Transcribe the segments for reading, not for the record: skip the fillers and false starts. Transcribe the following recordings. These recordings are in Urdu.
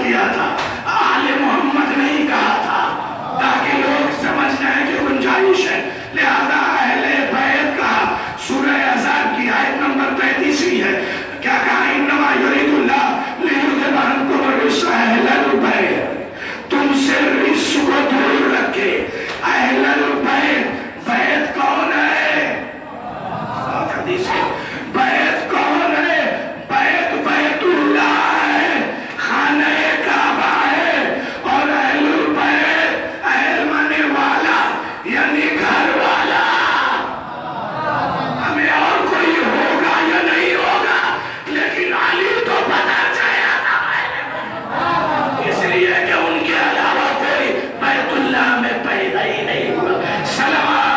کیا تھا، آل محمد نہیں کہا تھا، تاکہ لوگ سمجھ جائیں کہ گنجائش ہے، لہذا اہل بیت کہا۔ سورہ احزاب کی آیت نمبر 33 ہے، کیا کہا؟ انما یرید اللہ لیذھب عنکم الرجس اہل البیت، تم سے رجس کو دور رکھے۔ اہل البیت، بیت کون ہے؟ حدیث ہے، بیت کون ہے؟ بیت بیت اللہ ہے، خانہ کعبہ ہے، اور اہل البیت، اہل مانے والا یعنی گھر والا۔ ہمیں اور کوئی ہوگا یا نہیں ہوگا، لیکن علی تو پتا چاہیا تھا، اس لیے کہ ان کے علاوہ کوئی بیت اللہ میں پیدا ہی نہیں ہوا۔ سلامات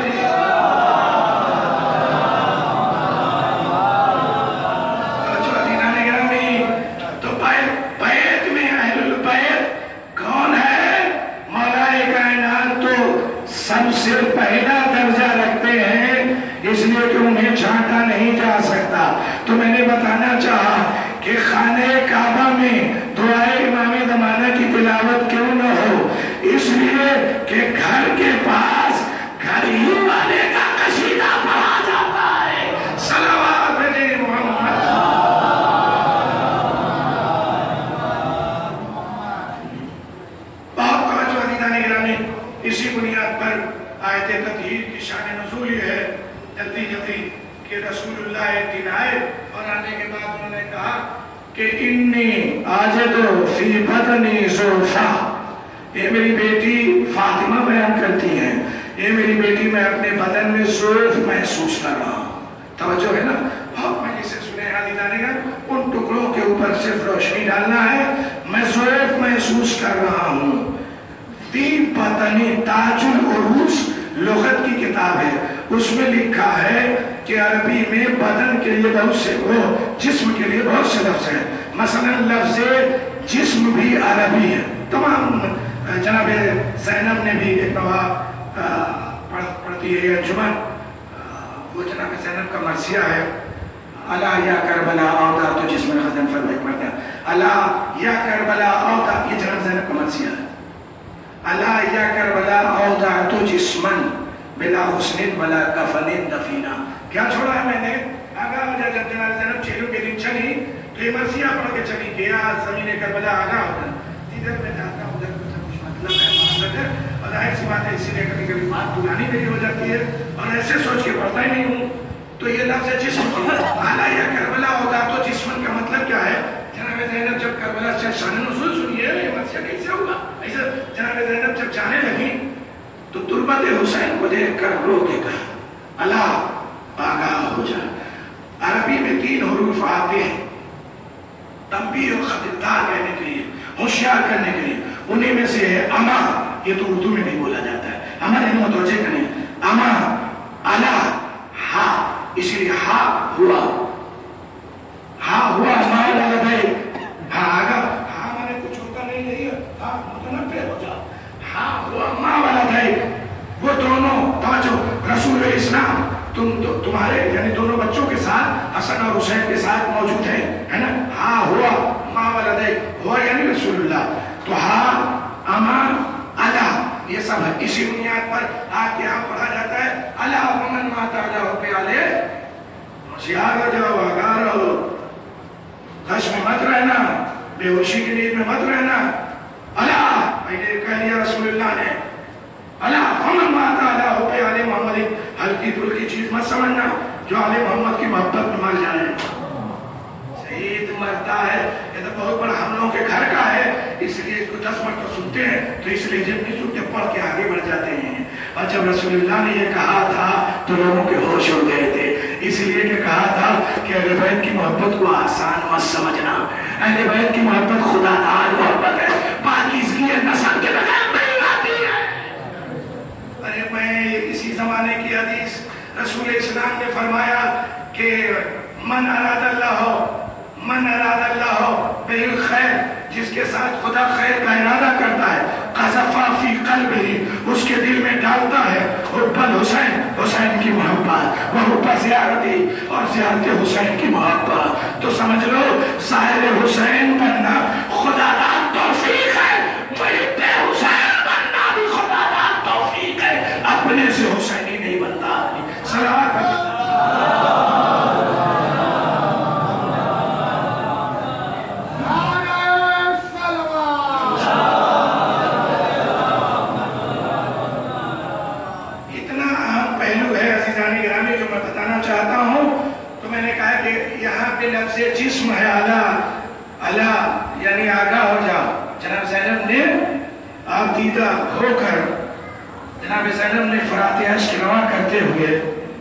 سب سے پہلا درجہ رکھتے ہیں، اس لیے کہ انہیں چھانٹا نہیں جا سکتا۔ تو میں نے بتانا چاہا کہ خانہ کعبہ میں دعائے امام زمانہ کی تلاوت کیوں نہ ہو؟ اس لیے کہ گھر کے پاس گھر ہی والے کا قصیدہ پڑھا جاتا ہے۔ صلوات علی محمد۔ بہت توجہ دیدان گرامی، اسی بنیاد پر آیت تطہیر کی شان نزول یہ ہے جلدی کہ رسول اللہ ایک دن آئے اور آنے کے بعد انہوں نے کہا کہ انی آجد فی بدنی زلفا، یہ میری بیٹی فاطمہ بیان کرتی ہیں، یہ میری بیٹی میں اپنے بدن میں زلف محسوس کر رہا ہوں۔ توجہ ہے نا؟ بہت مجھے سے سنے عزیزان گرامی، ان ٹکڑوں کے اوپر صرف روشنی ڈالنا ہے، میں زلف محسوس کر رہا ہوں۔ فی بدنی، تاج العروس لغت کی کتاب ہے، اس میں لکھا ہے کہ عربی میں بدن کے لیے بہت سے، وہ جسم کے لیے بہت سے لفظ ہیں، مثلا لفظ جسم بھی عربی ہے۔ تمام جناب زینب نے بھی ایک دفعہ پڑھتی ہے انجمن، وہ جناب زینب کا مرثیہ ہے، الا یا کربلا اودا تو جسم خزن فرمائے پڑھتے ہیں، الا یا کربلا اودا، یہ جناب زینب کا مرثیہ ہے، الا یا کربلا اودا تو جسمن بلا حسن بلا کفن دفینہ۔ کیا چھوڑا ہے میں نے؟ آگاہ ہو جا جب جناب زینب چہلوں کے دن چلی تو یہ مرثیہ پڑھ کے چلی گیا زمین کربلا آگاہ ہوتا، جدھر میں جاتا ہوں ادھر کچھ مطلب ہے، اور ظاہر سی بات ہے اسی لیے کبھی کبھی بات دلانی میری ہو جاتی ہے اور ایسے سوچ کے پڑھتا ہی نہیں ہوں۔ تو یہ لفظ ہے جسم کی، الا یا کربلا ہوگا تو جسمن کا مطلب کیا ہے؟ جناب زینب جب کربلا سے شان نزول سنیے یہ مرثیہ کیسے ہوگا؟ ایسے جناب زینب جب جانے لگی تو تربت حسین کو دیکھ کر رو کے کہا اللہ آگاہ ہو جا۔ عربی میں 3 حروف آتے ہیں تنبیہ اور خبردار کہنے کے لیے، ہوشیار کرنے کے لیے، انہیں میں سے ہے اما، یہ تو اردو میں بھی بولا جاتا ہے، اما نے متوجہ کریں، اما، الا، ہا، اسی لیے ہا ہوا، ہا ہوا ما لدے، ہا آگا، ہا میں نے کچھ ہوتا نہیں ہے، ہا متنبع ہو جا، ہا ہوا ما ولدے، وہ دونوں توجہ رسول اسلام تمہارے یعنی دونوں بچوں کے ساتھ حسن اور حسین کے ساتھ موجود ہیں، ہے نا؟ ہا ہوا ما ولدے، ہوا یعنی رسول اللہ، تو ہا، اما، الا، یہ سب ہے۔ اسی بنیاد پر آج یہاں پڑھا جاتا ہے الا ومن مات علی پیالے، ہوشیار ہو جاؤ، آگاہ رہو، غش میں مت رہنا، بے ہوشی کی نیند میں مت رہنا۔ الا، پہلے کہہ لیا رسول اللہ نے، الا ومن مات علی پیالے محمد، ہلکی پھلکی چیز مت سمجھنا جو آل محمد کی محبت میں مر جائے۔ شہید مرتا ہے، یہ تو بہت بڑا ہم لوگوں کے گھر کا ہے، اس لیے اس کو 10 مرتبہ سنتے ہیں تو اس لیے جب نہیں سنتے پڑھ کے آگے بڑھ جاتے ہیں۔ اور جب رسول اللہ نے یہ کہا تھا تو لوگوں کے ہوش اڑ گئے تھے، اس لیے کہ کہا تھا کہ اہل بیت کی محبت کو آسان مت سمجھنا، اہل بیت کی محبت خدا دار محبت ہے، پاکیزگی نسب کے بغیر نہیں آتی ہے۔ ارے میں اسی زمانے کی حدیث، رسول اسلام نے فرمایا کہ من اراد اللہ بالخیر، جس کے ساتھ خدا خیر کا ارادہ کرتا ہے، قذف فی قلبہ، اس کے دل میں ڈالتا ہے حب الحسین، حسین کی محبت، وحب زیارتی، اور زیارت حسین کی محبت، تو سمجھ لو ظاہر حسین بننا خدا داد یعنی آگاہ ہو جاؤ. جناب زینب نے آپ دیدہ ہو کر جناب زینب نے فرات اشک رواں کرتے ہوئے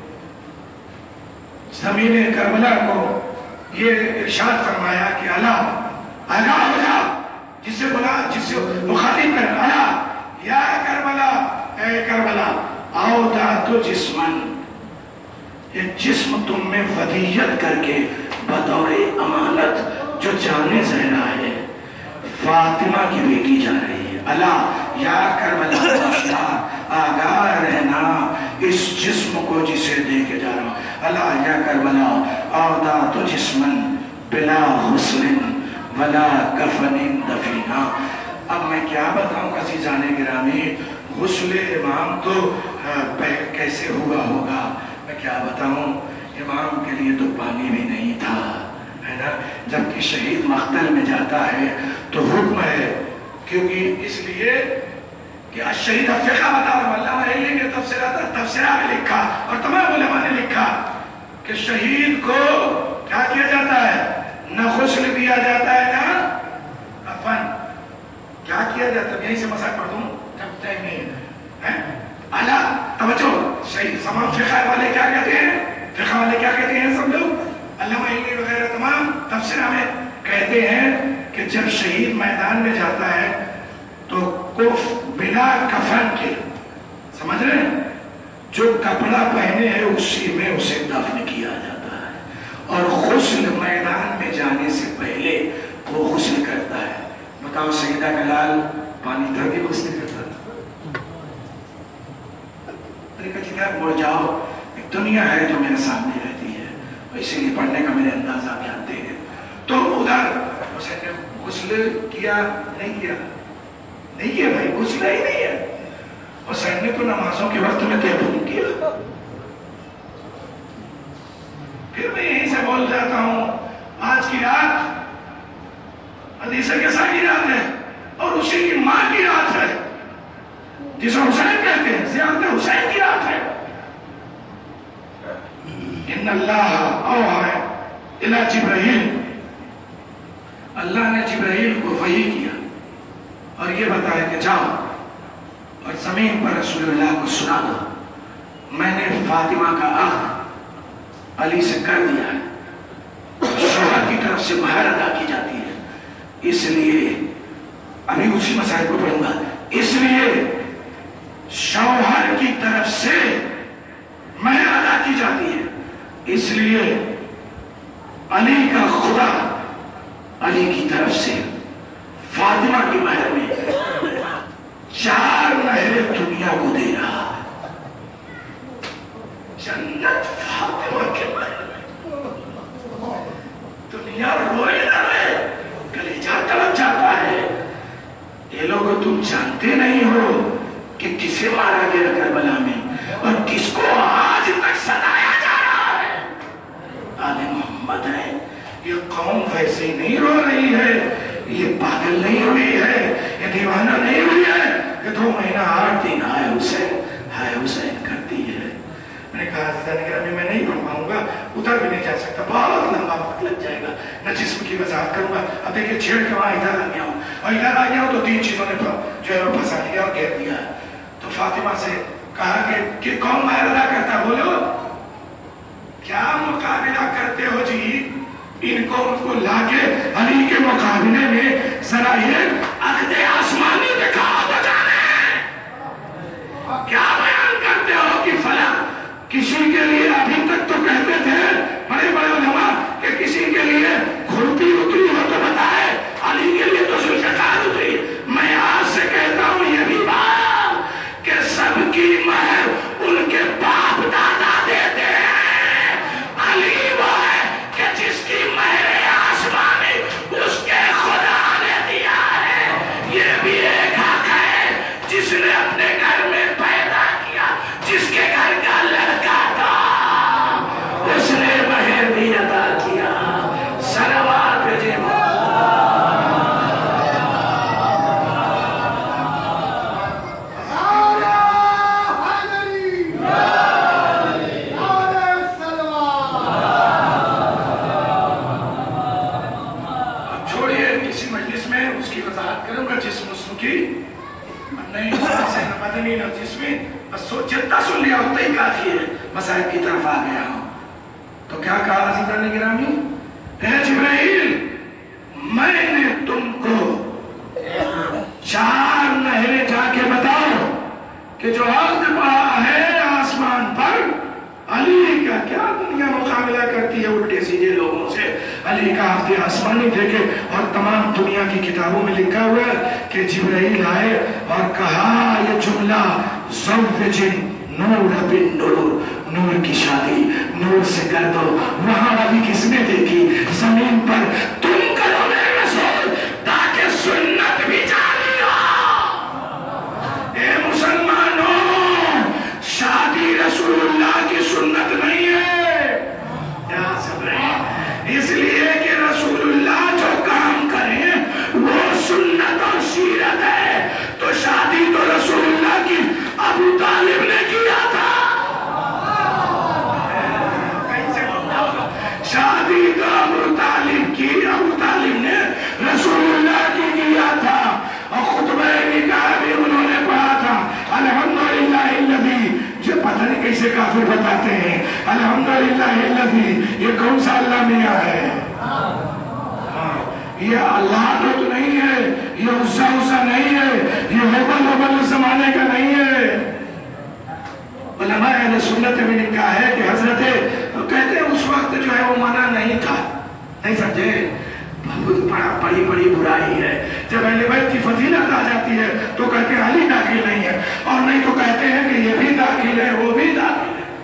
زمین کربلا کو یہ ارشاد فرمایا کہ اللہ آگاہ ہو جاؤ. جسے بلا جسے مخاطب کر الا یا کربلا اے کربلا اودعت جسمن، ایک جسم تم میں ودیعت کر کے بطور امانت جو جانے زہرا ہے فاطمہ کی بیٹی جا رہی ہے. اللہ یا کربلا آگاہ رہنا اس جسم کو جسے دے کے جا رہا ہوں. اللہ یا کربلا اودعت جسمن بلا غسل ولا کفن دفینا. اب میں کیا بتاؤں عزیزان گرامی، غسل امام تو کیسے ہوا ہوگا، میں کیا بتاؤں. امام کے لیے تو پانی بھی نہیں تھا، ہے نا. جبکہ شہید مقتل میں جاتا ہے تو حکم ہے، کیونکہ اس لیے کہ الشہید فقہ بتا رہا ہوں. علامہ علی نے تفسیرہ میں لکھا اور تمام علماء نے لکھا کہ شہید کو کیا کیا جاتا ہے، نہ غسل دیا جاتا ہے نہ کفن. کیا کیا جاتا ہے، یہیں سے مسائل پڑھ دوں جب ٹائم نہیں ہے. اللہ توجہ، شہید تمام فقہ والے کیا کہتے ہیں، فقہ والے کیا کہتے ہیں سب لوگ، علامہ علی وغیرہ تمام تفسیرہ میں کہتے ہیں کہ جب شہید میدان میں جاتا ہے تو کف بنا کفن کے، سمجھ رہے ہیں، جو کپڑا پہنے ہیں اسی میں اسے دفن کیا جاتا ہے. اور غسل میدان میں جانے سے پہلے وہ غسل کرتا ہے. بتاؤ سیدہ کا لال پانی تھا کہ غسل کرتا تھا؟ مڑ جاؤ، ایک دنیا ہے جو میرے سامنے رہتی ہے، اسی لیے پڑھنے کا میرے انداز آپ جانتے ہیں. تو ادھر حسین نے غسل کیا نہیں کیا، نہیں کیا بھائی، غسل ہی نہیں ہے. حسین نے تو نمازوں کے وقت میں تیمم کیا. پھر میں یہیں سے بول جاتا ہوں، آج کی رات حدیث کیسا کی رات ہے اور اسی کی ماں کی رات ہے جسے حسین کہتے ہیں، زیارت حسین کی رات ہے. ان اللہ اوحی الی جبرائیل، اللہ نے جبرائیل کو وحی کیا اور یہ بتایا کہ جاؤ اور زمین پر رسول اللہ کو سنا دو میں نے فاطمہ کا عہد علی سے کر دیا ہے. شوہر کی طرف سے مہر ادا کی جاتی ہے، اس لیے ابھی اسی مسائل کو پڑھوں گا. اس لیے شوہر کی طرف سے مہر ادا کی جاتی ہے، اس لیے علی کا خدا علی کی طرف سے فاطمہ کی مہر میں 4 مہریں دنیا کو دے رہا. جنت فاطمہ کے مہر میں، دنیا روئے نہ رہے، کلیجہ تڑپ جاتا ہے. یہ لوگ تم جانتے نہیں ہو کہ کسے مارا گیا کربلا میں اور کس کو آج تک ستایا جا رہا ہے. آل محمد ہے. یہ قوم ویسے ہی نہیں رو رہی ہے، یہ پاگل نہیں ہوئی ہے، یہ دیوانہ نہیں ہوئی ہے کہ 2 مہینہ 8 دن ہائے حسین کرتی ہے. میں نے کہا میں نہیں پڑھ پاؤں گا، ادھر بھی نہیں جا سکتا، بہت لمبا وقت لگ جائے گا، نہ جسم کی وضاحت کروں گا. اب دیکھیں چھیڑ کے وہاں ادھر آ گیا ہوں، اور ادھر آ گیا ہوں تو 3 چیزوں نے جو ہے وہ پھنسا لیا اور گھیر دیا. تو فاطمہ سے کہا کہ کون مہر ادا کرتا، بولو کیا مقابلہ کرتے ہو جی. ان کو لا کے علی کے مقابلے میں ذرا یہ عقد آسمانی دکھاؤ تو جانے. کیا بیان کرتے ہو کہ فلاں کسی کے لیے، ابھی تک تو کہتے تھے بڑے بڑے علماء کہ کسی کے لیے گھڑتی اتری ہو تو بتائے، علی کے لیے تو ذوالفقار اتری. میں آج سے کہتا ہوں یہ بھی بات کہ سب کی مہر ان کے باپ دادا دیتے ہیں. علی وہ ہے کہ جس کی مہر آسمانی اس کے خدا نے उसकी वजाहत करूंगा जिस्म उसम की, नहीं से न मदनी न जिस्मी, बस जितना सुन लिया उतना ही काफी है, मसाइब की तरफ आ गया हूं। तो क्या कहा अज़ीज़ान गिरामी, ऐ जिब्राइल मैंने तुमको 4 नहरें जाके बताओ कि जो अर्ज़ पड़ा है आसमान पर, अली का क्या दुनिया मुकाबला करती है उल्टे सीधे लोगों से। अली का अर्ज़ आसमानी देखे और तमाम दुनिया की किताबों में लिखा हुआ है कि जिब्राइल आए और कहा ये जुमला ज़ौजिन नूर बिन नूर, नूर की शादी नूर से कर दो। वहां अभी किसने देखी जमीन पर, तुम करो मेरे रसूल ताकि सुन्नत भी जारी हो। ए मुसलमानों, शादी रसूलुल्लाह की सुन्नत नहीं है, क्या सब रहे, इसलिए कि रसूलुल्लाह जो काम करें वो सुन्नत और सीरत है। तो शादी तो रसूलुल्लाह की अबू तालिब ने किया था, शादी तो अबू तालिब की, अबू तालिब ने रसूलुल्लाह की किया था। और खुतबा निकाह भी उन्होंने पढ़ा था, अल्हम्दुलिल्लाहिल्लज़ी, जो पता नहीं कैसे काफिर बताते हैं अल्हम्दुलिल्लाहिल्लज़ी, ये कौन सा अल्लाह मियां है? ये अल्लाह तो नहीं है, ये उस्सा नहीं है, ये हुबल जमाने का नहीं है। उलमा अहले सुन्नत में लिखा है कि हजरत कहते हैं उस वक्त जो है वो मना नहीं था, नहीं समझे, बड़ी बड़ी बुराई है। जब अहले बैत की फजीलत आ जाती है तो कहते हैं अली दाखिल नहीं है, और नहीं तो कहते हैं कि ये भी दाखिल है वो भी दाखिल है,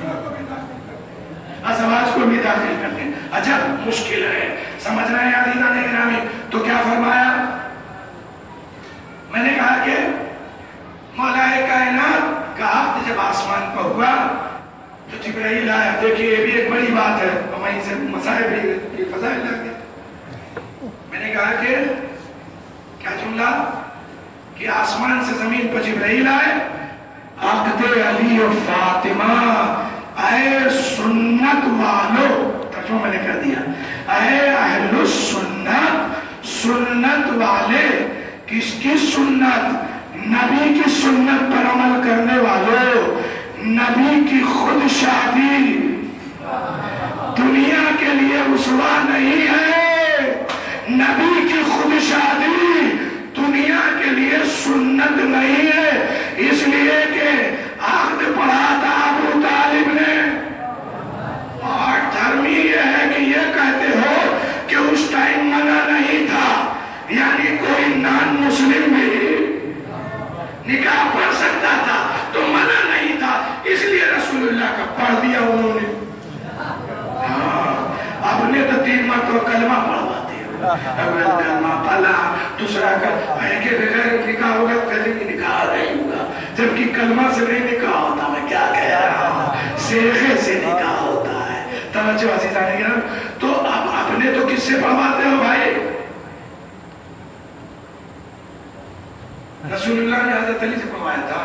अज़वाज को भी दाखिल कर लें। अच्छा मुश्किल है, समझ रहे हैं अज़ीज़ान गिरामी। तो क्या फरमाया, मैंने कहा कि मौलाए कायनात का हक़ जब आसमान पर हुआ तो जिब्राइल आया। देखिए ये भी एक बड़ी बात है, तो वहीं से मसाइब भी फज़ाइल लग गए। मैंने कहा कि क्या जुमला कि आसमान से जमीन पर जिब्राइल आए, अक़्द अली और फातिमा, ऐ सुन्नत वालो, तर्जुमा मैंने कर दिया, ऐ अहलुस सुन्नत, सुन्नत वाले, किसकी सुन्नत, नबी की सुन्नत पर अमल करने वालों, नबी की खुद शादी दुनिया के लिए उस्वा नहीं है, नबी की खुद शादी दुनिया के लिए सुन्नत नहीं है, इसलिए कि अक़्द पढ़ा था अबू तालिब ने। और धर्मी ये है कि ये कहते हो कि उस टाइम मना नहीं था, यानी कोई नॉन मुस्लिम भी निकाह पढ़ सकता था, तो मना नहीं था, इसलिए रसूलुल्लाह का पढ़ दिया उन्होंने। अपने तो 3 मरतबा कलमा पढ़वाते हो, अव्वल कलमा पढ़ा, दूसरा के बगैर निकाह होगा, पहले की निकाह नहीं होगा, जबकि कलमा से नहीं निकाह होता। मैं क्या कह रहा हूँ, सेखे से निकाह होता है। तवज्जो अज़ीज़ान गिराम। तो अब अपने तो किससे पढ़वाते हो भाई, रसूलुल्लाह ने हज़रत अली से पढ़वाया था।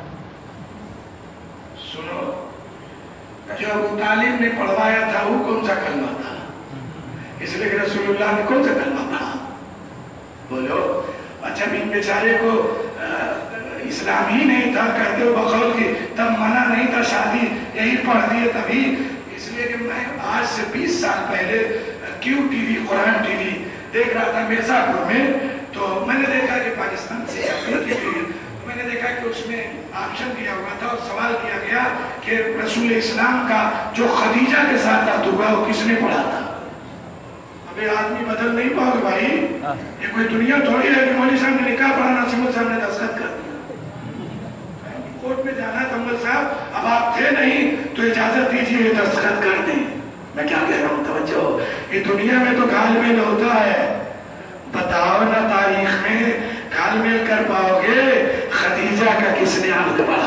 सुनो, जो अबू तालिब ने पढ़वाया था वो कौन सा कलमा था, इसलिए कि रसूलुल्लाह ने कौन सा कलमा पढ़ा, बोलो। अच्छा इन बेचारे को इस्लाम ही नहीं था, कहते हो बकौल की, तब मना नहीं था, शादी यही पढ़ दिए तभी। इसलिए कि मैं आज से 20 साल पहले क्यू टीवी, कुरान टीवी देख रहा था मिर्जापुर में, तो मैंने देखा कि पाकिस्तान से तो मैंने देखा कि उसमें ऑप्शन दिया हुआ था और सवाल किया गया कि रसूल इस्लाम का जो खदीजा के साथ अर्थ हुआ वो किसने पढ़ा था। अबे आदमी बदल नहीं पाओगे भाई, ये कोई दुनिया थोड़ी है कि मौलवी साहब ने निकाह पढ़ाना, सिमल साहब ने दस्तखत कर दिया, कोर्ट में जाना है तम्बल साहब, अब आप थे नहीं तो इजाजत दीजिए दस्तखत कर दें। मैं क्या कह रहा हूँ, तवज्जो, ये दुनिया में तो घालमेल होता है, बताओ ना तारीख में घालमेल कर पाओगे खदीजा का किसने अर्थ पढ़ा।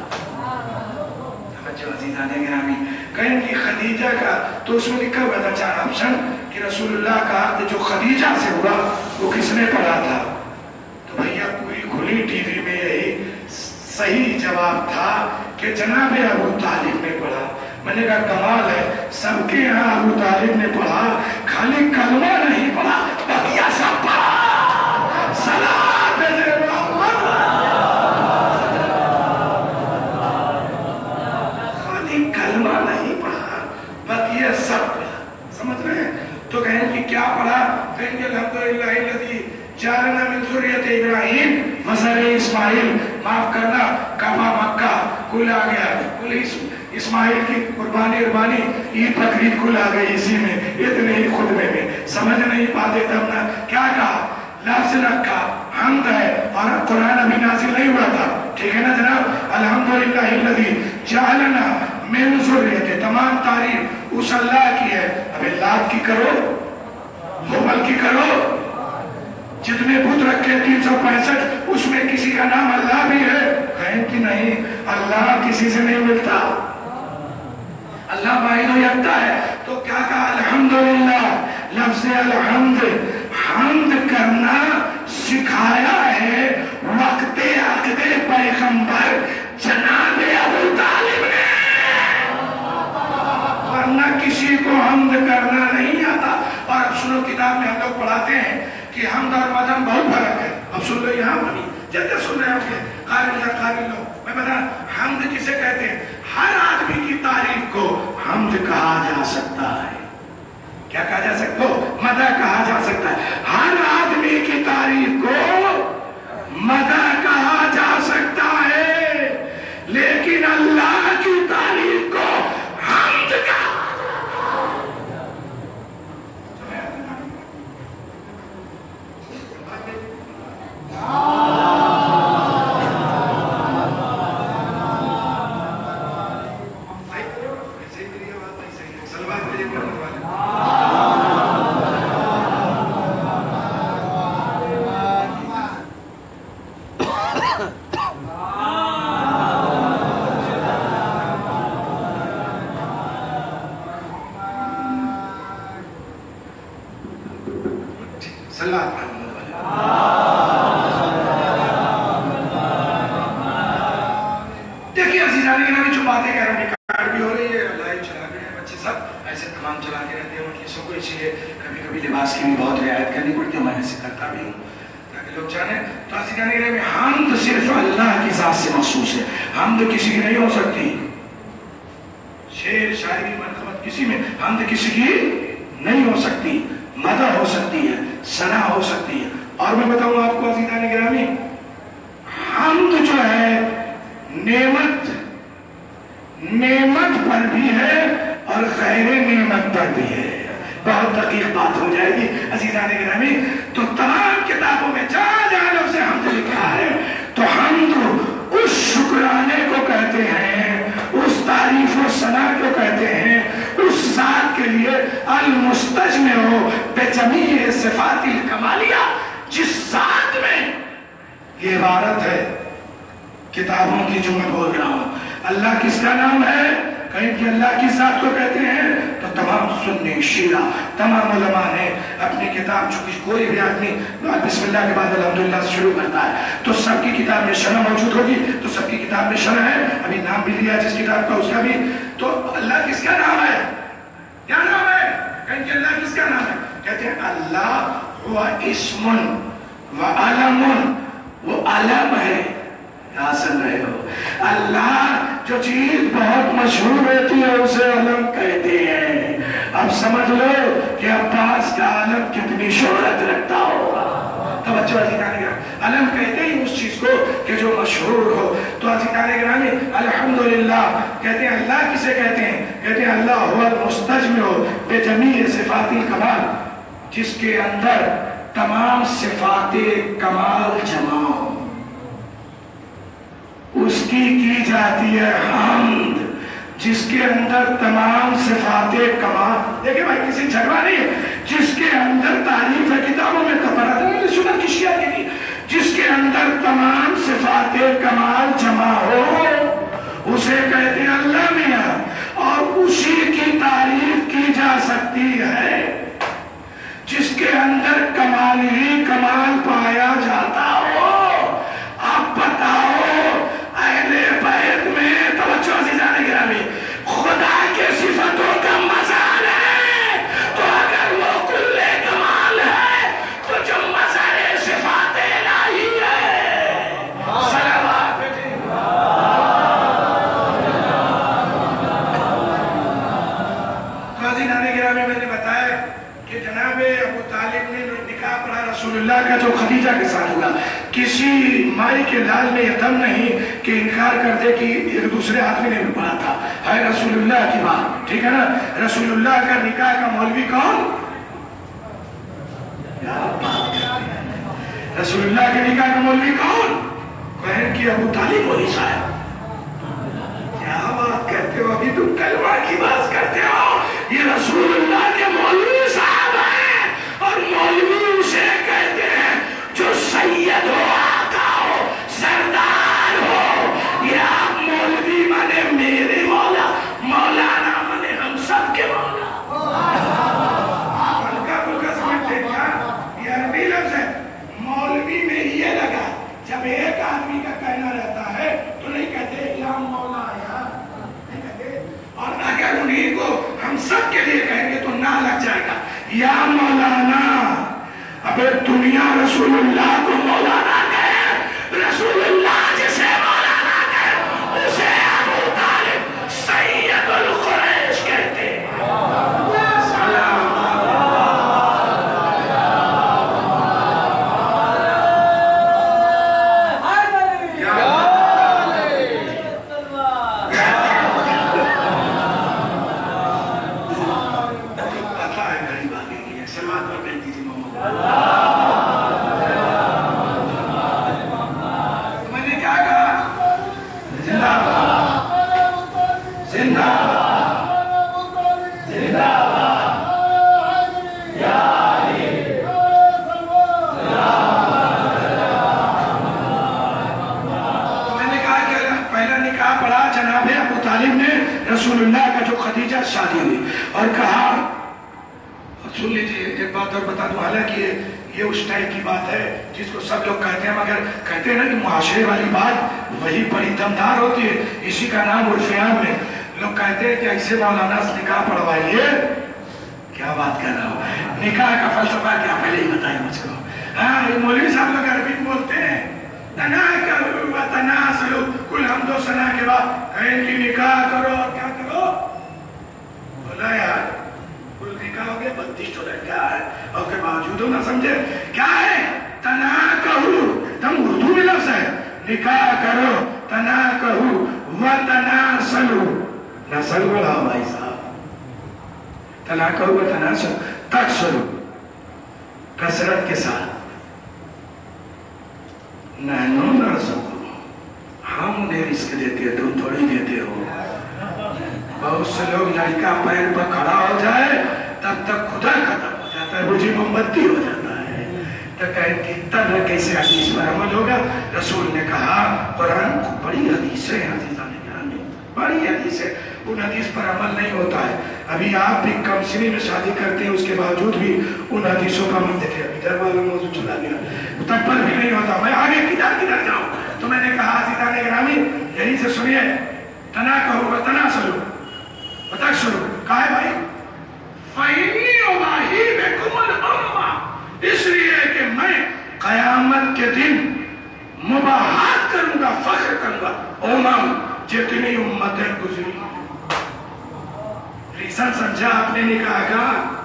तवज्जो अज़ीज़ान गिरामी, कहेंगे खदीजा का, तो उसमें लिखा हुआ था 4 ऑप्शन कि रसूलुल्लाह का अर्थ जो खदीजा से हुआ वो किसने पढ़ा था। तो भैया पूरी खुली टीवी में यही सही जवाब था कि जनाब अबू तालिब ने पढ़ा। मैंने कहा कमाल है, सबके यहाँ अबू तालिब ने पढ़ा, खाली कलमा नहीं पढ़ा, बकिया सब पढ़ा। وَجَعَلْنَا مِنْ ذُرِّيَّتِ إِبْرَاهِيمَ وَذُرِّيَّتِ اسماعیل، معاف کرنا کعبہ مکہ کل آ گیا، کل اسماعیل کی قربانی اربانی عید بقرعید کل آ گئی اسی میں، اتنے ہی خطبے میں سمجھ نہیں پاتے تب نہ کیا کہا، لفظ رکھا حمد ہے، اور قرآن ابھی نازل نہیں ہوا تھا، ٹھیک ہے نا جناب؟ الحمدللہ الذی جعلنا من ذریت، تمام تعریف اس اللہ کی ہے۔ اب اللہ کی کرو، حبل کی کرو، جتنے بت رکھے 365 اس میں کسی کا نام اللہ بھی ہے، کہیں کہ نہیں اللہ کسی سے نہیں ملتا، اللہ واحد و یکتا ہے۔ تو کیا کہا؟ الحمدللہ، لفظ الحمد، حمد کرنا سکھایا ہے وقت عقد پیغمبر جناب ابو طالب نے، ورنہ کسی کو حمد کرنا نہیں آتا۔ اور اب سنو، کتاب میں ہم لوگ پڑھاتے ہیں کہ حمد اور مدح بہت فرق ہے، اب سن لو یہاں بنی جلدی سن رہے ہیں، قابل یا قابل لو، میں بتا حمد کسے کہتے ہیں؟ ہر آدمی کی تعریف کو حمد کہا جا سکتا ہے، کیا کہا جا سکتا ہے؟ مدح کہا جا سکتا ہے، ہر آدمی کی تعریف کو مدح کہا جا سکتا ہے، لیکن اللہ کی تعریف کو حمد کہا۔ دیکھیے عزیزانی گرامی، جو باتیں کہہ رہے ہیں ریکارڈ بھی ہو رہی ہے، لائیو چلا رہے ہیں بچے سب ایسے تمام چلاتے رہتے ہیں مجلسوں کو، اس لیے کبھی کبھی لباس کی بھی بہت رعایت کرنی پڑتی ہے، میں ایسے کرتا بھی ہوں تاکہ لوگ جانیں۔ تو عزیزانی گرامی، حمد صرف اللہ کی ذات سے مخصوص ہے، حمد کسی کی نہیں ہو سکتی، شعر شاعری مرتبت کسی میں حمد کسی کی نہیں ہو سکتی، مدح ہو سکتی ہے، ثنا ہو سکتی ہے۔ اور میں بتاؤں آپ کو عزیزان گرامی، حمد جو ہے نعمت پر بھی ہے اور غیر نعمت پر بھی ہے، بہت دقیق بات ہو جائے گی عزیزان گرامی۔ تو تمام کتابوں میں جہاں جہاں لفظ حمد لکھا ہے تو حمد اس شکرانے کو کہتے ہیں، اس تعریف و ثنا کو کہتے ہیں، اس ذات کے لیے المستجمع بجمیع صفات الکمالیہ، جس ذات میں یہ عبارت ہے کتابوں کی جو میں بول رہا ہوں۔ اللہ کس کا نام ہے؟ کہیں کہ اللہ کی ذات کو کہتے ہیں تو تمام سنی شیعہ تمام علماء نے اپنی کتاب، چونکہ کوئی بھی آدمی بسم اللہ کے بعد الحمدللہ سے شروع کرتا ہے تو سب کی کتاب میں شرح موجود ہوگی، تو سب کی کتاب میں شرح ہے، ابھی نام بھی لیا جس کتاب کا اس کا بھی۔ تو اللہ کس کا نام ہے؟ کیا نام ہے؟ کہیں کہ اللہ کس کا نام ہے؟ کہتے ہیں اللہ ہوا اسم و علم، وہ علم ہے، کیا سن رہے ہو؟ اللہ جو چیز بہت مشہور ہوتی ہے اسے علم کہتے ہیں۔ اب سمجھ لو کہ عباس کا علم کتنی شہرت رکھتا ہوگا۔ توجہ عزیزان گرامی، علم کہتے ہیں اس چیز کو کہ جو مشہور ہو۔ تو عزیزان گرامی الحمدللہ کہتے ہیں اللہ کسے کہتے ہیں؟ کہتے ہیں اللہ هو المستجمع بجمیع صفات الکمال، جس کے اندر تمام صفات کمال جمع ہو، اس کی جاتی ہے حمد، جس کے اندر تمام صفات کمال۔ دیکھیں بھائی کسی جھگڑا نہیں ہے، جس کے اندر تعریف ہے کتابوں میں تبرات سنت کی شیعہ کی تھی، جس کے اندر تمام صفات کمال جمع ہو اسے کہتے ہیں اللہ میاں، اور اسی کی تعریف کی جا سکتی ہے جس کے اندر کمال ہی کمال پایا جاتا ہو۔ اب بتاؤ اہل بیت میں، توجہ عزیزان گرامی، خدا کے صفتوں کا مظہر ہے، تو اگر وہ کل کمال ہے تو جو مظہر صفات الہی ہے صلوات تو عزیزان گرامی، میں نے بتایا کہ جناب ابو طالب نے نکاح پڑھا رسول اللہ کا جو کے ساتھ ہوا. کسی مائی کے لال میں یہ دم نہیں کہ انکار کر دے کہ ایک دوسرے آدمی نے بھی پڑھا تھا. ہے رسول اللہ کی بات, ٹھیک ہے نا. رسول اللہ کا نکاح کا مولوی کون؟ رسول اللہ کے نکاح کا مولوی کون؟ بہن کی ابو طالب مولوی صاحب. کیا بات کرتے ہو, ابھی تم کلمہ کی بات کرتے ہو. یہ رسول اللہ کے مولوی صاحب ہیں, اور مولوی اسے کہتے ہیں جو سید ہو, آقا ہو, سردار ہو. یا مولوی مانے میرے مولا, مولانا مانے ہم سب کے مولا. ہلکا پھلکا سمجھتے کیا؟ یہ عربی لفظ ہے. مولوی میں یہ لگا جب ایک آدمی کا کہنا رہتا ہے تو نہیں کہتے یا مولا یا, نہیں کہتے. اور اگر انہیں کو ہم سب کے لیے کہیں گے تو نہ لگ جائے گا یا مولانا. اب دنیا رسول اللہ کو مولانا کہے, رسول اللہ جسے مولانا کہے اسے ابو طالب سید القریش کہتے ہیں. رسول اللہ کا جو خدیجہ شادی ہوئی اور کہا, سن لیجئے ایک بات اور بتا دوں, حالانکہ یہ اس ٹائپ کی بات ہے جس کو سب لوگ کہتے ہیں, مگر کہتے ہیں نا کہ معاشرے والی بات وہی بڑی دمدار ہوتی ہے. اسی کا نام عرفیان میں لوگ کہتے ہیں کہ ایسے مولانا سے نکاح پڑھوائیے. کیا بات کر رہا ہو, نکاح کا فلسفہ کیا پہلے ہی بتائیں مجھ کو. ہاں یہ مولوی صاحب لوگ عربی بولتے ہیں, تناکحوا وتناسلوا, کل حمد و ثنا کے بعد کہیں کہ نکاح کرو اور کیا کرو. بولا یار کل نکاح ہو گیا 32 ڈالر کیا ہے, اور کے باوجود نہ سمجھے کیا ہے. تناکحوا, تم اردو میں لفظ ہے, نکاح کرو, تناکحوا وتناسلوا, نسل بڑھاؤ بھائی صاحب. تناکحوا وتناسلوا, تکثروا کثرت کے ساتھ, نحنو نرزقکم, ہم انہیں رزق دیتے ہیں, تم تھوڑی دیتے ہو. بہت سے لوگ لڑکا پیر پر کھڑا ہو جائے تب تک خدا ختم ہو جاتا ہے, مجھے محمدی ہو جاتا ہے. تو کہیں کہ تب کیسے حدیث پر عمل ہوگا. رسول نے کہا, قرآن بڑی حدیث ہے, عزیزان گرامی بڑی حدیث ہے, ان حدیث پر عمل نہیں ہوتا ہے. ابھی آپ بھی کم سنی میں شادی کرتے ہیں, اس کے باوجود بھی ان حدیثوں کا عمل دیکھیں. ابھی در والا موضوع چلا گیا, تب پر بھی نہیں ہوتا. میں آگے کدھر جاؤں. تو میں نے کہا عزیزان گرامی یہی سے سنیے, تناکحوا وتناسلوا وتکثروا. کہا ہے بھائی فَإِنِّي أُضَاحِي بِكُمُ الْأُمَّةَ, اس لیے کہ میں قیامت کے دن مباحث کروں گا, فخر کروں گا, امم جتنی امتیں گزری. ریزن سمجھا آپ نے نکاح کا؟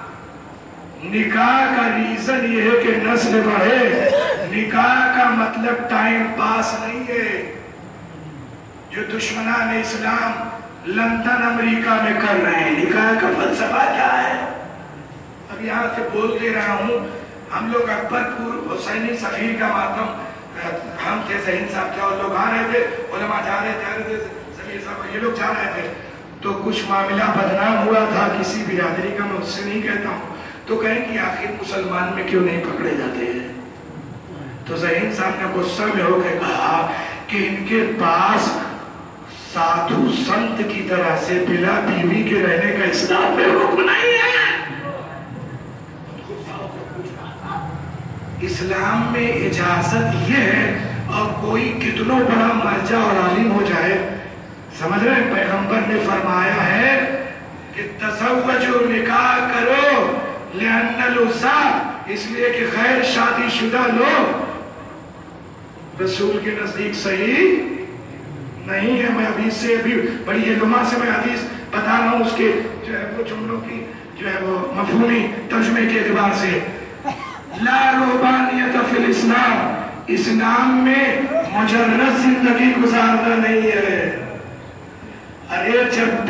نکاح کا ریزن یہ ہے کہ نسل بڑھے. نکاح کا مطلب ٹائم پاس نہیں ہے جو دشمنان اسلام لندن امریکہ میں کر رہے ہیں. نکاح کا فلسفہ کیا ہے؟ اب یہاں سے بول دے رہا ہوں, ہم لوگ اکبر پور حسینی سفیر کا ماتم, ہم تھے, ذہین صاحب تھے, اور لوگ آ رہے تھے, علماء جا رہے تھے, ضمیر صاحب یہ لوگ جا رہے تھے. تو کچھ معاملہ بدنام ہوا تھا کسی برادری کا, میں اس سے نہیں کہتا ہوں. تو کہیں کہ آخر مسلمان میں کیوں نہیں پکڑے جاتے ہیں. تو ذہین صاحب نے غصہ میں ہو کے کہا کہ ان کے پاس سادھو سنت کی طرح سے بلا بیوی کے رہنے کا اسلام میں حکم نہیں ہے. اسلام میں اجازت یہ ہے, اور کوئی کتنوں بڑا مرجع اور عالم ہو جائے, سمجھ رہے ہیں, پیغمبر نے فرمایا ہے کہ تزوجوا, نکاح کرو, لأن العصاة, اس لیے کہ غیر شادی شدہ لوگ رسول کے نزدیک صحیح نہیں ہے. میں حدیث سے بھی بڑی علماء سے میں حدیث بتا رہا ہوں, اس کے جو ہے وہ جملوں کی جو ہے وہ مفہومی ترجمے کے اعتبار سے. لا रुहबानियत फिल इस्लाम, इस्लाम में मुजर्रद जिंदगी गुजारना नहीं है। अरे जब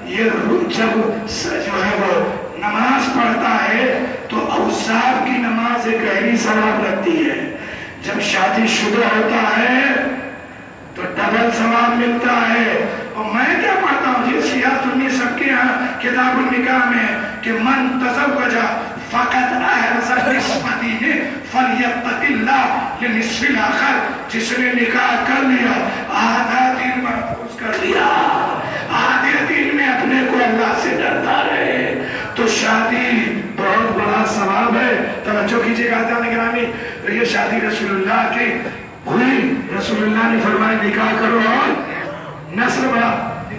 जो है वो नमाज पढ़ता है तो औसाफ की नमाज एक गहरी सवाब लगती है। जब शादीशुदा होता है तो डबल सवाब मिलता है। और मैं क्या पढ़ता हूँ, ये सियाह सुन्नी सबके यहाँ किताबुल निकाह में कि मन तज़व्वजा फ़क़त अहरज़ निस्फ़तीह फ़लियत्तक़िल्लाह लिनिस्फ़िल आख़र, जिसने निकाह कर लिया आधा दिन महफूज कर लिया, आधे दिन में अपने को अल्लाह से डरता रहे, तो शादी बहुत बड़ा सवाब है। तवज्जो कीजिएगा आज़ान गिरामी, ये शादी रसूलुल्लाह की हुई, रसूलुल्लाह ने फरमाया निकाह करो और नस्ल बढ़ा।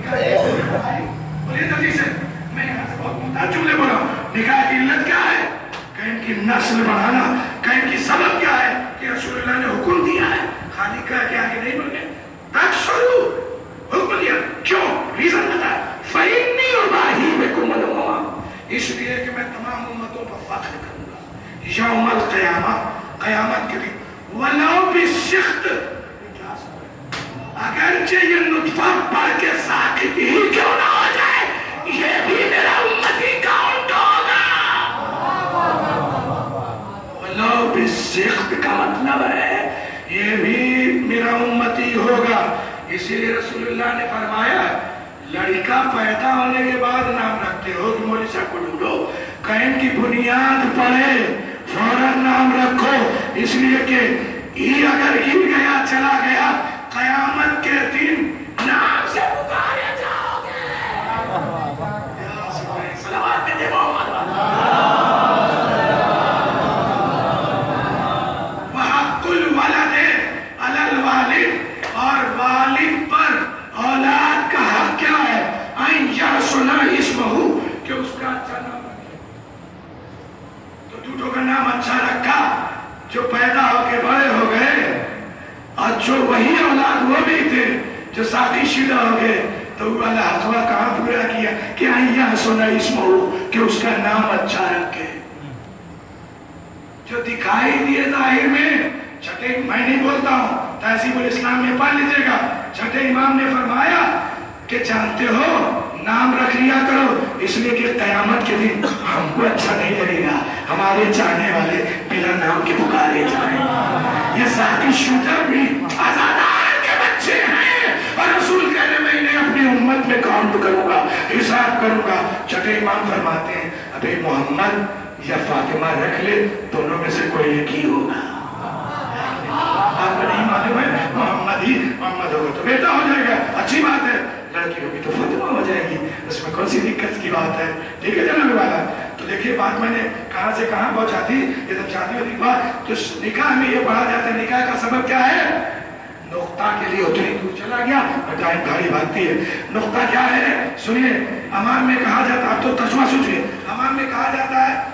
बोलिए जल्दी से, मैं यहाँ से बहुत मुद्दा जुमले बोला। निकाह की इल्लत क्या है? कहीं की नस्ल बढ़ाना। कहीं की सबब क्या है कि रसूलुल्लाह ने हुक्म दिया है, खाली कह के आगे नहीं बढ़ गए, तकसुरू हुक्म दिया। क्यों? रीजन बताया, फ़इन्नी उबाही बिकुम अल-उम्मा, इसलिए कि मैं तमाम उम्मतों पर फख्र करूंगा यौमल क़यामा, क़यामत के दिन। वलाउ बिसिख्त, अगरचे ये नुत्फा पढ़ के साकित ही क्यों ना हो जाए, ये भी मेरा उम्मती काउंट होगा। वलाउ बिसिख्त का मतलब है ये भी मेरा उम्मती होगा। इसीलिए रसूलुल्लाह ने फरमाया लड़का पैदा होने के बाद नाम रखते हो कि मौलवी साहब को ढूंढो, कहीं की बुनियाद पड़े फौरन नाम रखो, इसलिए कि ये अगर गिर गया चला गया कयामत के दिन नाम से पुकारे जाओगे। सलावत दे मोहम्मद। वहक़ुल वलद अलल वालिद, और वालिद पर औलाद का हक क्या है? अन यरसुला इस्महु, कि उसका अच्छा नाम रखे। तो दूधों का नाम अच्छा रखा, जो पैदा होके बड़े हो गए, और जो वही औलाद वो भी थे जो शादीशुदा हो गए, तो वाला हकवा कहाँ पूरा किया कि अय्या सुना इस्महु, कि उसका नाम अच्छा रखे। जो दिखाई दिए जाहिर में, छठे मैं नहीं बोलता हूँ, तहज़ीबुल इस्लाम में पढ़ लीजिएगा, छठे इमाम ने फरमाया कि जानते हो नाम रख लिया करो, इसलिए कि क़यामत के दिन हमको अच्छा नहीं लगेगा, हमारे चाहने वाले बिना नाम के पुकारे जाएं। ये शादीशुदा भी आज़ादार के बच्चे हैं, और रसूल कह रहे मैं इन्हें अपनी उम्मत में काउंट करूंगा, हिसाब करूंगा। छठे इमाम फरमाते हैं अबे मोहम्मद या फातिमा रख ले, दोनों में से कोई एक ही होगा। आपको नहीं मालूम है, मोहम्मद होगा तो बेटा हो जाएगा, अच्छी बात है, लड़की होगी तो फातिमा हो जाएगी, उसमें कौन सी दिक्कत की बात है? ठीक है जनाब वाला। तो देखिए बात मैंने कहां से कहां पहुंचा थी। ये जब शादी होती बात तो निकाह में ये पढ़ा जाता है, निकाह का सबब क्या है? नुक्ता के लिए उतनी दूर चला गया और टाइम गाड़ी भागती है। नुक्ता क्या है? सुनिए, अमान में कहा जाता है, तो तर्जुमा सुनिए, अमान में कहा जाता है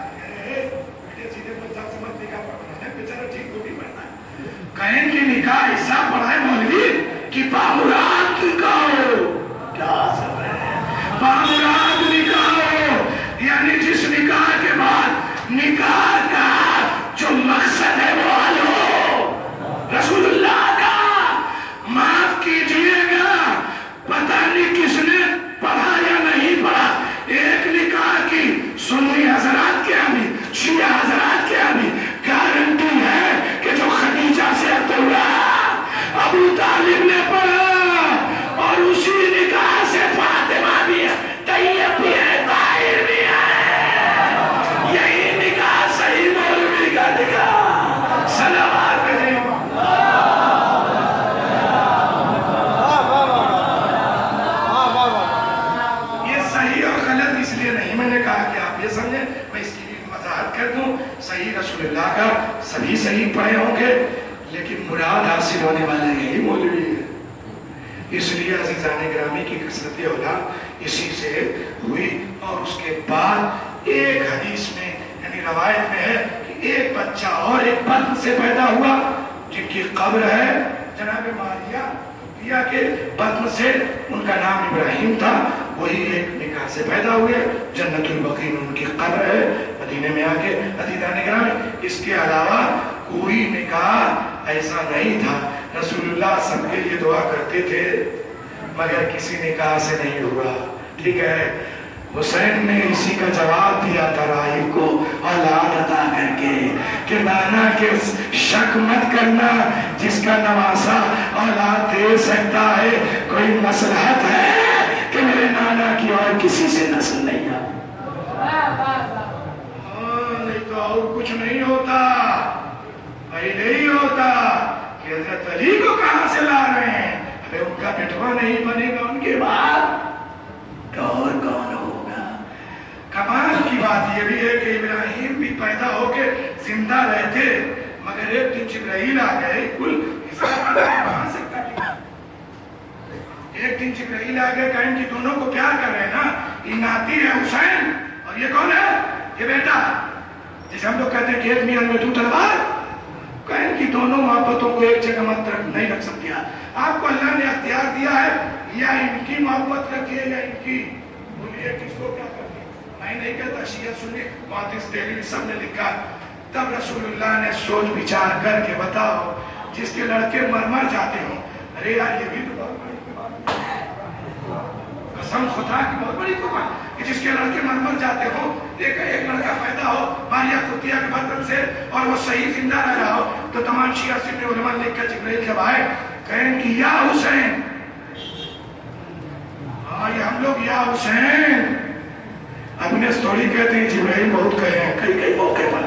कहीं की निकाह ऐसा पढ़ाए मौलवी कि बामुराद निकाह हो। क्या सब है? बामुराद निकाह हो, यानी जिस निकाह के बाद निकाह का जो मकसद है वो हल हो। रसूलुल्लाह का माफ कीजिएगा, पता नहीं किसने पढ़ा या नहीं पढ़ा, एक निकाह की सुन्नी हजरात के यहाँ भी, शिया हजरात के यहाँ भी गारंटी है कि जो खदीजा से अब्दुल्ला अबू तालिब ने पढ़ा, और उसी निकाह से फातिमा भी है, तैयब भी है, ताहिर भी है। यही निकाह सही मौलवी का निकाह। सलावत भेजे। ये सही और गलत इसलिए नहीं मैंने कहा कि आप ये समझे, मैं इसकी भी वजाहत कर दूं। सही रसूलुल्लाह का सभी सही पढ़े होंगे, लेकिन मुराद हासिल होने वाला यही मौलवी है। इसलिए अज़ीज़ान गिरामी की कसरत औलाद इसी से हुई। और उसके बाद एक हदीस में यानी रवायत में है कि एक बच्चा और एक बत्न से पैदा हुआ जिनकी कब्र है जनाब मारिया के बत्न से, उनका नाम इब्राहिम था। وہی ایک نکاح سے پیدا ہوئے، جنت البقیع میں ان کی قبر ہے مدینے میں آ کے عزیزان گرامی۔ اس کے علاوہ کوئی نکاح ایسا نہیں تھا، رسول اللہ سب کے لیے دعا کرتے تھے مگر کسی نکاح سے نہیں ہوا، ٹھیک ہے۔ حسین نے اسی کا جواب دیا تھا راہب کو اولاد عطا کر کے کہ نانا کے شک مت کرنا، جس کا نواسا اولاد دے سکتا ہے، کوئی مصلحت ہے کہ میرے نانا کی اور کسی سے نسل نہیں ہے، نہیں تو اور کچھ نہیں ہوتا، پہلے ہی ہوتا کہ حضرت علی کو کہاں سے لا رہے ہیں، ابھی ان کا بیٹوا نہیں بنے گا ان کے بعد تو اور کون ہوگا۔ کمال کی بات یہ بھی ہے کہ ابراہیم بھی پیدا ہو کے زندہ رہتے مگر ایک دن جبرائیل آ گئے، کل حساب کہاں سے کٹے، ایک دن جبرائیل آ گئے، کہیں کہ دونوں کو پیار کر رہے ہیں نا، یہ ناتی ہے حسین اور یہ کون ہے، یہ بیٹا، جیسے ہم لوگ کہتے ہیں کہ ایک میل میں دو تلوار، کہیں کہ دونوں محبتوں کو ایک جگہ مت نہیں رکھ سکتی، آپ کو اللہ نے اختیار دیا ہے، یا ان کی محبت رکھیے یا ان کی، بولیے کس کو کیا کریں، میں نہیں کہتا شیعہ سنی محدث دہلوی سب نے لکھا۔ تب رسول اللہ نے سوچ بچار کر کے بتاؤ جس کے لڑکے مر جاتے ہوں، ارے یار یہ بھی تو بہت بڑی بات ہے، قسم خدا کی بہت بڑی بات کہ جس کے لڑکے مر جاتے ہوں، ایک لڑکا پیدا ہو ماریا قطیہ کے برتن سے اور وہ صحیح زندہ رہ رہا ہو، تو تمام شیعہ سنی علماء لکھ کر جبرائیل جب آئے کہیں کہ یا حسین، ہاں یہ ہم لوگ یا حسین اپنے سٹوری کہتے ہیں، جبرائیل بہت کہے ہیں کئی موقع پر،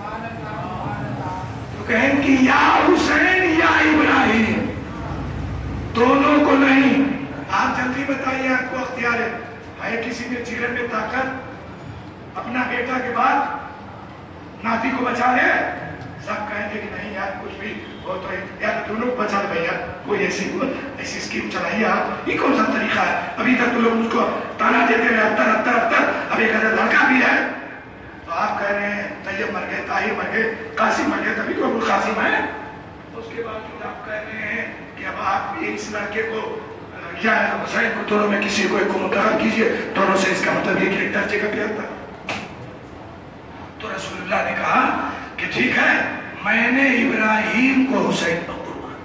تو کہیں کہ یا حسین یا ابراہیم، دونوں کو نہیں، آپ جلدی بتائیے آپ کو اختیار ہے کسی کے جگر میں طاقت اپنا بیٹا کے بعد ناتی کو بچا لے، سب کہیں گے کہ نہیں یار کچھ بھی وہ تو یار دونوں کو بچا لے، یار کوئی ایسی اسکیم چلائیے آپ، یہ کون سا طریقہ ہے، ابھی تک تو لوگ مجھ کو تانا دیتے ہیں ابتر، اب ایک لڑکا بھی ہے، تو آپ کہہ رہے ہیں طیب مر گئے، طاہر مر گئے، قاسم مر گئے، تبھی تو ابو القاسم ہے، اس کے بعد آپ کہہ رہے ہیں کہ اب آپ اس لڑکے کو یا حسین کو دونوں میں کسی کو ایک کو مقرر کیجئے، دونوں سے اس کا مطلب یہ کہ ایک درجے کا پیار تھا۔ تو رسول اللہ نے کہا کہ ٹھیک ہے، میں نے ابراہیم کو حسین پر قربان،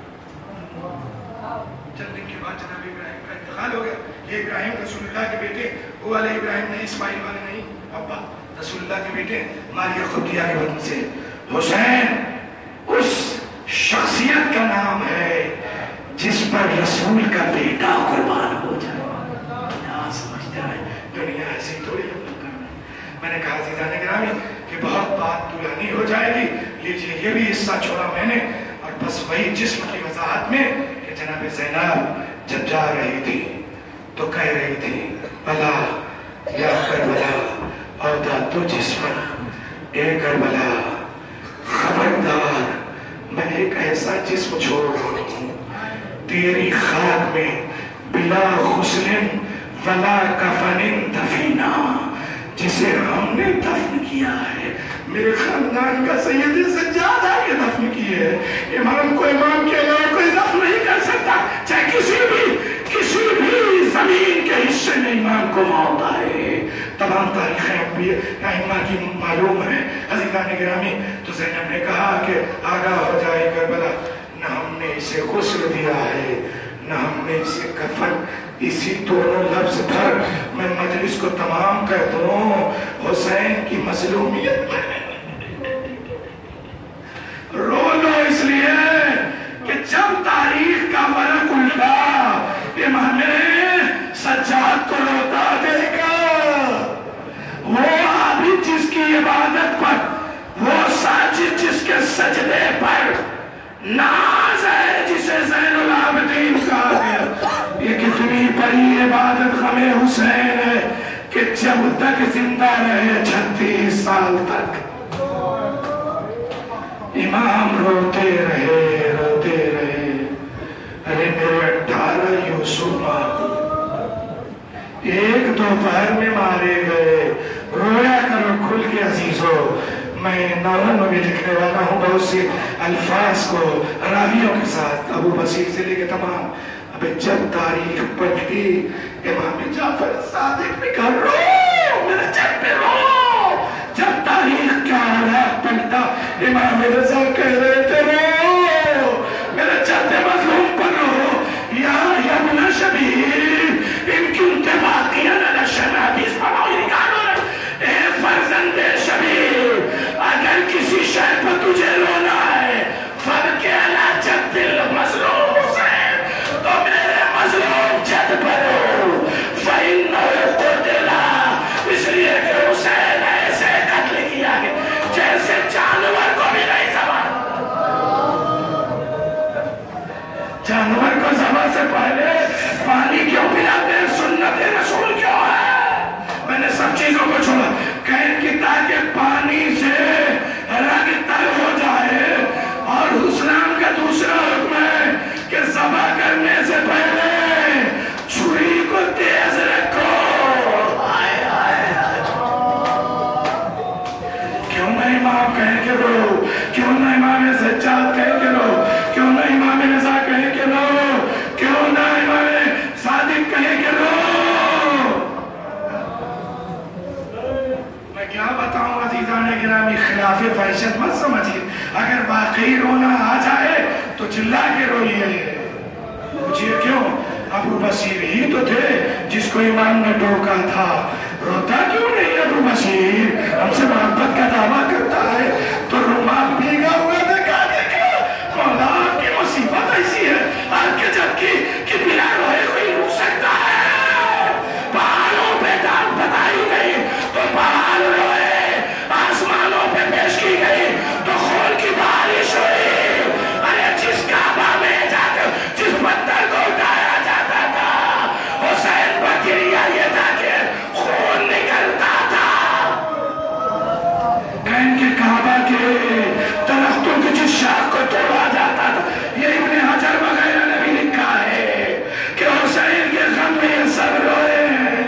چند دن کے بعد جناب ابراہیم کا انتقال ہو گیا، یہ ابراہیم رسول اللہ کے بیٹے، وہ والے ابراہیم نہیں، اسماعیل والے نہیں، ابا رسول اللہ کے بیٹے ماریہ قبطیہ کے بدن سے، حسین اس شخصیت کا نام ہے جس پر رسول کا بیٹا قربان ہو جائے، یہاں سمجھتے ہیں دنیا ایسی تھوڑی ہے۔ میں نے کہا عزیزان گرامی کہ بہت بات طولانی ہو جائے گی، لیجئے یہ بھی حصہ چھوڑا میں نے، اور بس وہی جسم کی وضاحت میں کہ جناب زینب جب جا رہی تھی تو کہہ رہی تھی بلا یا کربلا عہدہ تو جسم اے کربلا، خبردار میں ایک ایسا جسم چھوڑ رہا ہوں تیری خاک میں بلا غسل ولا کفن دفینا، جسے ہم نے دفن کیا ہے، میرے خاندان کا سید سجاد آ کے دفن کیے ہے، امام کو امام کے علاوہ کوئی دفن نہیں کر سکتا، چاہے کسی بھی زمین کے حصے میں امام کو موت آئے، تمام تاریخیں ائمہ کی معلوم ہے۔ عزیزان گرامی تو زینب نے کہا کہ آگاہ ہو جائے کربلا، نہ ہم نے اسے غسل دیا ہے نہ ہم نے اسے کفن، اسی دونوں لفظ پر میں مجلس کو تمام کر دوں، حسین کی مظلومیت رو لو اس لیے کہ جب تاریخ کا ورق الٹا امام سجاد کو لوٹا دے گا، وہ عابد جس کی عبادت پر، وہ ساجد جس کے سجدے پر ناز ہے، جسے زین العابدین کہا گیا، یہ کتنی بڑی عبادت غم حسین ہے کہ جب تک زندہ رہے 36 سال تک امام روتے رہے، ارے میرے 18 یوسف ایک دوپہر میں مارے گئے، رویا کرو کھل کے عزیزو، میں ناولوں میں بھی لکھنے والا ہوں بہت سی الفاظ کو راویوں کے ساتھ، ابو بصیر سے لے کے تمام جب تاریخ پلٹی امام جعفر صادق نے کہا رو میرے چپ پہ رو. جب تاریخ کیا حالات پلٹا امام رضا کہہ رہے تھے رو میرے چپ پہ مظلوم پر رو. یا ابن شبیر ان کی انتے باقیاں نشن حدیث پڑھاؤ نکالو. اے فرزند شبیر اگر کسی شے پر تجھے رونا ہے فرق علا جد دل مظلوم حسین تو میرے مظلوم جد پر رو. فَإِنَّهُ قُتِلَ اس لیے کہ حسین ایسے قتل کیا کہ جیسے جانور کو بھی نہیں ذبح. جانور کو ذبح سے پہلے پانی کیوں پلاتے ہیں؟ سنت رسول کیوں ہے؟ میں نے سب چیزوں کو چھوڑا کہیں کہ تاکہ پانی سے رنگ تر ہو جائے. اور اسلام کا دوسرا حکم ہے کہ ذبح کرنے سے پہلے چھری کو تیز رکھو. کیوں نہ امام کہیں کہ رو؟ کیوں نہ امام سجاد کہیں کہ رو؟ کیوں نہ امام رضا کہیں کہ رو؟ کیوں نہ امام صادق کہیں کہ رو؟ میں کیا بتاؤں عزیزان گرامی، خلاف فحشت مت سمجھیے. اگر واقعی رونا آ جائے تو چلا کے روئیے. پوچھئے کیوں؟ ابو بصیر ہی تو تھے جس کو امام نے ٹوکا تھا. روتا کیوں نہیں ابو بصیر؟ ہم سے محبت کا دعویٰ کرتا ہے تو رومال بھیگا ہوا دیکھا مولا آپ کی مصیبت ایسی ہے آپ کے جب کی بلا روئے کوئی رو سکتا ہے. پہاڑوں پہ داد بتائی گئی تو پہاڑ روئے، آسمانوں پہ پیش کی گئی تو خون کی بارش ہوئی. ارے جس کعبہ میں جا کر جس پتھر کو اٹھایا جاتا تھا حسین پر گریا یہ تھا کہ خون نکلتا تھا. کہیں کہ کعبہ کے درختوں کی جس شاخ کو توڑا جاتا تھا. یہ ابن حجر وغیرہ نے بھی لکھا ہے کہ حسین کے غم میں یہ سب روئے.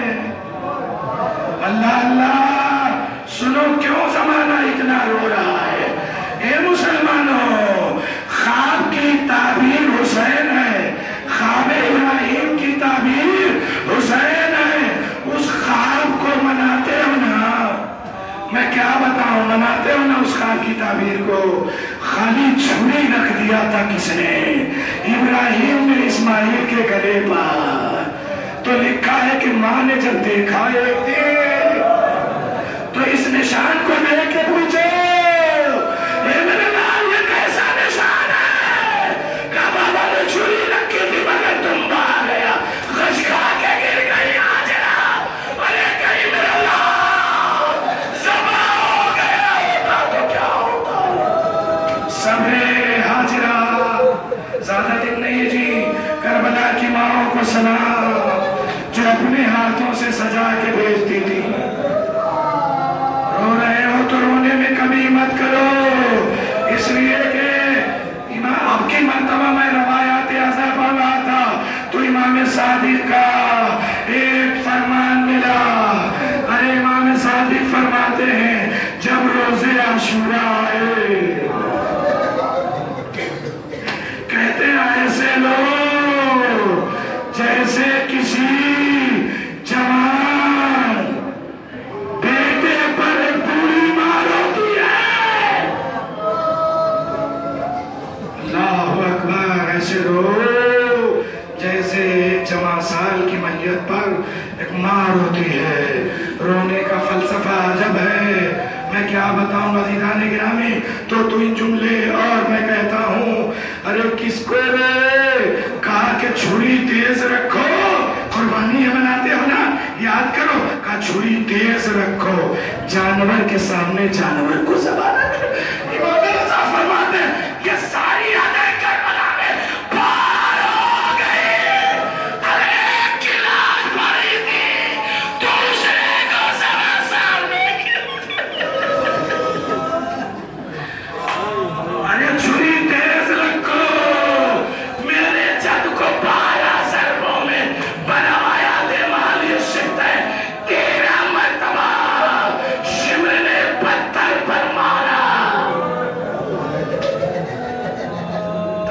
اللہ اللہ سنو کیوں زمانہ اتنا رو رہا ہے. اے مسلمانوں، خواب کی تعبیر حسین ہے، خواب ابراہیم کی تعبیر حسین ہے. اس خواب کو مناتے ہو نا؟ میں کیا بتاؤں، مناتے ہو نا اس خواب کی تعبیر کو؟ خالی چھری رکھ دیا تھا کس نے؟ ابراہیم نے اسماعیل کے گلے پر. تو لکھا ہے کہ ماں نے جب دیکھا ایک دن تو اس نشان کو دیکھ کے پوچھے اے میرے لال یہ کیسا نشان ہے؟ کہا بابا نے چھری رکھی تھی مگر تم باہر گیا خش کھا کے گر گئی حاجرہ. ارے کہیں میرا لال ذبح ہو گیا ہوتا تو کیا ہوتا؟ صبر حاجرہ زیادہ دن نہیں جی. کربلا کی ماں کو سلام جو اپنے ہاتھوں سے سجا کے بھیجتی تھی. رو رہے ہو تو رونے میں کمی مت کرو، اس لیے کہ اب کی مرتبہ میں روایات ازا پڑھ رہا تھا تو امام صادق کا ایک فرمان ملا. ارے امام صادق فرماتے ہیں جب روزے عاشورہ آئے کہتے ہیں ایسے لوگ جیسے کسی جوان بیٹے پر ایک بوڑھی ماں روتی ہے. اللہ اکبر. ایسے رو جیسے ایک جوان سال کی میت پر ایک ماں روتی ہے. رونے کا فلسفہ عجب ہے. میں کیا بتاؤں عزیزان گرامی. تو ان جملے اور میں کہتا ہوں ارے کس کو رے کہا کہ چھری تیز رکھو. قربانی بناتے ہو نا، یاد کرو کہا چھری تیز رکھو. جانور کے سامنے جانور کو ذبح نہ کرو. امام رضا فرماتے ہیں یہ ساری یادیں کربلا میں پار ہو گئی. ہر ایک کی لاش پڑی تھی دوسرے کو ذبح سامنے ارے چھری تیز رکھو. میرے جد کو 12 ضربوں میں بنوایا دے مالی شکت ہے. 13 مرتبہ شمر نے پتھر پر مارا.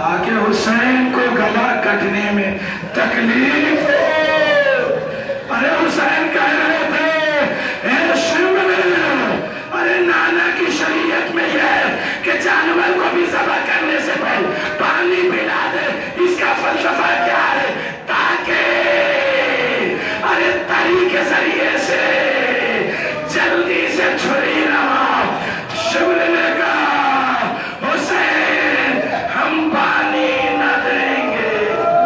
تاکہ حسین کو گلا کٹنے میں تکلیف ہو۔ ارے حسین کہہ رہے تھے اے شمر، ارے نانا کی شریعت میں یہ ہے کہ جانور کو بھی ذبح کرنے سے پہلے پانی پلا دے۔ اس کا فلسفہ کیا ہے؟ تاکہ ارے تری کے ذریعے سے جلدی سے چھری نہ ہو۔ شمر نے کہا حسین ہم پانی نہ دیں گے۔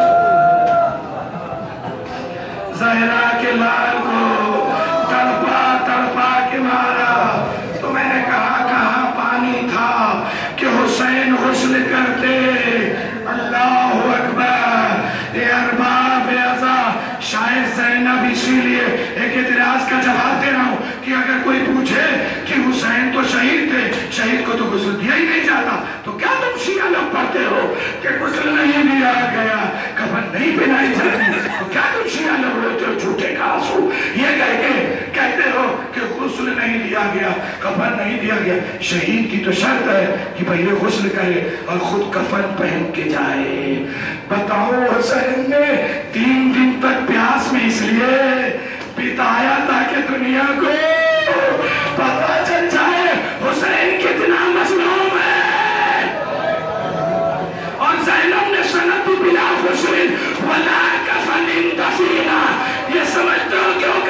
زہرا کے لال کو تڑپا تڑپا کے مارا تو میں نے کہا کہاں پانی تھا کہ حسین غسل کرتے۔ اللہ اکبر۔ اے ارباب اعضا، شاید زینب اسی لیے ایک اعتراض کا جواب دے رہا ہوں کہ اگر کوئی پوچھے کہ حسین تو شہید تھے، شہید کو تو غسل دیا ہی نہیں جاتا، تو کیا تم شیعہ لوگ پڑھتے ہو کہ غسل نہیں دیا گیا، کفن نہیں پہنائی جاتی، تو کیا تم شیعہ لوگ روتے ہو جھوٹے کا آنسو یہ کہہ کے کہتے ہو کہ غسل نہیں دیا گیا، کفن نہیں دیا گیا؟ شہید کی تو شرط ہے کہ پہلے غسل کرے اور خود کفن پہن کے جائے۔ بتاؤ حسین نے 3 دن تک پیاس میں اس لیے بتایا تاکہ دنیا کو پتا چل جائے حسین کتنا مظلوم ہے۔ اور زینب نے سند بلا غسل ولا کفن دفینا، یہ سمجھتے ہو کہ